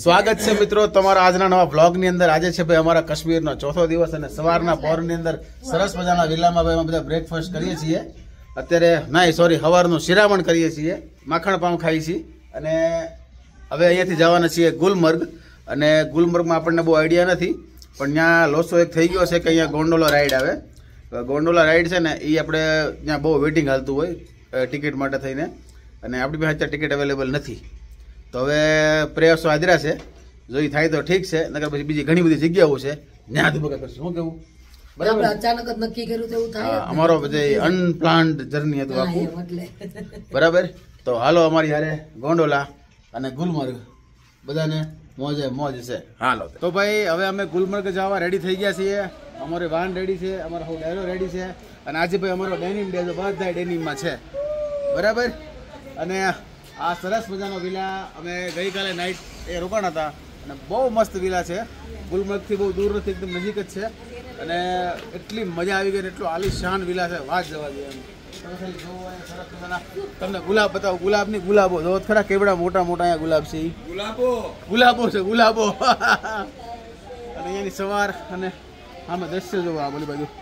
સ્વાગત છે મિત્રો તમારા આજના નવા બ્લોગ ની અંદર। આજે છે ભાઈ અમારા કાશ્મીરનો ચોથો દિવસ અને સવારના પહોરની અંદર સરસ મજાના વિલામાં ભાઈ અમે બધા બ્રેકફાસ્ટ કરીએ છીએ। અત્યારે ના સોરી સવારનું શિરામણ કરીએ છીએ, માખણ પાઉં ખાઈએ છીએ અને હવે અહીંયાથી જવાના છીએ ગુલમર્ગ। અને ગુલમર્ગમાં આપણને બહુ આઈડિયા નથી, પણ ત્યાં લોસો એક થઈ ગયો છે કે અહીંયા ગોંડોલા રાઈડ આવે। ગોંડોલા રાઈડ છે ને એ આપણે ત્યાં બહુ વેઇટિંગ હાલતું હોય ટિકિટ માટે થઈને, અને આપણી પાસે અત્યારે ટિકિટ અવેલેબલ નથી। તો હવે પ્રયાસો આદરા છે, જો એ થાય તો ઠીક છે, નકર પછી બીજી ઘણી બધી જગ્યાઓ છે ત્યાં ધુબકા કરશું। શું કેવું? બરાબર, અચાનક જ નક્કી કર્યું તો એવું થાય। અમારો જે અનપ્લાન્ડ જર્ની હતું આખું, બરાબર। તો હાલો અમારી હારે ગોંડોલા અને ગુલમર્ગ, બધાને મોજે મોજ છે। હાલો તો ભાઈ હવે અમે ગુલમર્ગ જવા રેડી થઈ ગયા છીએ। અમારી વાન રેડી છે, અમારો ડાયરો રેડી છે, અને આજે ભાઈ અમારો ડેનિમ ડે બધા ડેનિમમાં છે, બરાબર। અને આ સરસ મજાનો વિલા અમે ગઈકાલે નાઇટ એ રોકાણા હતા અને બહુ મસ્ત વિલા છે। ગુલમર્ગથી બહુ દૂર નથી, એકદમ નજીક જ છે, અને એટલી મજા આવી ગઈ ને એટલું આલીશાન વિલા છે, વાત જવા દે એમ। તમને ગુલાબ બતાવો, ગુલાબ ની ગુલાબો જો ખરા કેવડા મોટા મોટા અહીંયા ગુલાબ છે, ગુલાબો છે ગુલાબો। અને અહીંયાની સવાર અને આમાં દ્રશ્ય જોવો, આ બોલી બાજુ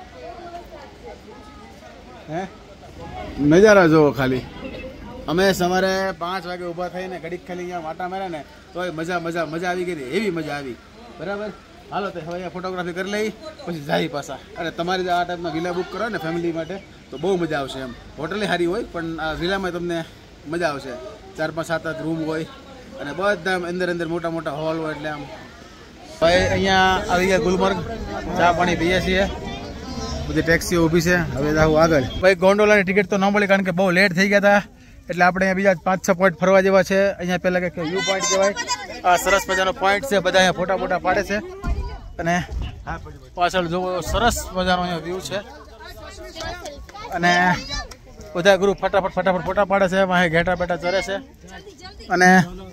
હે નજારા જોવો ખાલી। અમે સવારે 5 વાગે ઊભા થઈને ઘડીક ખાલી અહીંયા વાટા માર્યા ને તો મજા આવી ગઈ, એવી મજા આવી, બરાબર। હાલો તો હવે અહીંયા ફોટોગ્રાફી કરી લઈ, પછી જાય પાછા। અને તમારી આ ટાઈપના વિલા બુક કરો ને ફેમિલી માટે તો બહુ મજા આવશે એમ। હોટલે સારી હોય પણ આ વિલામાં તમને મજા આવશે, 4, 5, 7 રૂમ હોય અને બધા અંદર મોટા મોટા હોલ હોય, એટલે આમ ભાઈ અહીંયા આવી ગયા ગુલમર્ગ, ચા પાણી પીએ છીએ, બધી ટેક્સીઓ ઊભી છે। હવે જાઉં આગળ। ભાઈ ગોંડોલાની ટિકિટ તો ન મળી, કારણ કે બહુ લેટ થઈ ગયા હતા, એટલે આપણે અહીંયા બીજા 5-6 પોઈન્ટ ફરવા જેવા છે। અહીંયા પહેલા કે વ્યૂ પોઈન્ટ કહેવાય, આ સરસ મજાનો પોઈન્ટ છે, બધા અહીંયા ફોટા પાડે છે, અને પાછળ જોવો સરસ મજાનો અહીંયા વ્યૂ છે, અને બધા ગ્રુપ ફટાફટ ફોટા પાડે છે, વાંહે ઘેટા પેટા ચરે છે, અને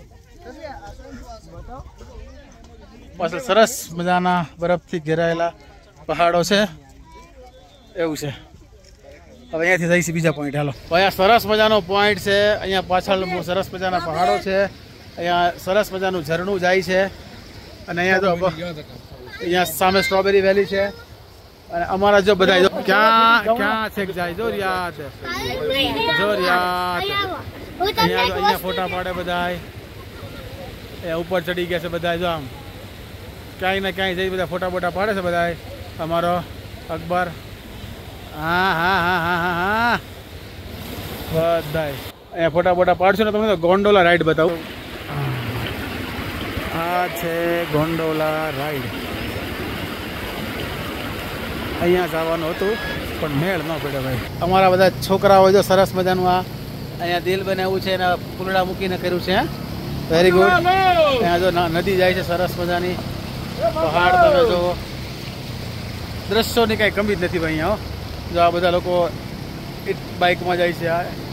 પાછળ સરસ મજાના બરફથી ઘેરાયેલા પહાડો છે, એવું છે। હવે અહીંયાથી જઈશું બીજા પોઈન્ટ। હાલો, અહીંયા સરસ મજાનો પોઈન્ટ છે, અહીંયા પાછળ સરસ મજાના પહાડો છે, અહીંયા સરસ મજાનું ઝરણું જાય છે, અને અહીંયા જો અહીંયા સામે સ્ટ્રોબેરી વેલી છે, અને અમારા જો બધા ક્યાં છે જાય જો રિયાદ અહીંયા ફોટા પાડે બધા, એ ઉપર ચડી ગયા છે બધા, જો આમ ક્યાંય ને ક્યાંય જઈ બધા ફોટા પાડે છે બધા। અમારો અકબર હા બધાય અહીંયા ફોટા પાડશું ને તમને તો ગોંડોલા રાઈડ બતાવું। આ છે ગોંડોલા રાઈડ, અહીંયા જવાનું હતું પણ મેળ ન પડ્યો ભાઈ। અમારા બધા છોકરાઓ જો સરસ મજાનું આ અહીંયા દિલ બનાવ્યું છે, એના ફૂલડા મૂકીને કર્યું છે, વેરી ગુડ। અહીંયા જો નદી જાય છે સરસ મજાની, પહાડ તમે જો, દ્રશ્યોની કાંઈ કમી જ નથી ભાઈ અહીંયા। જો આ બધા લોકો બાઇકમાં જાય છે,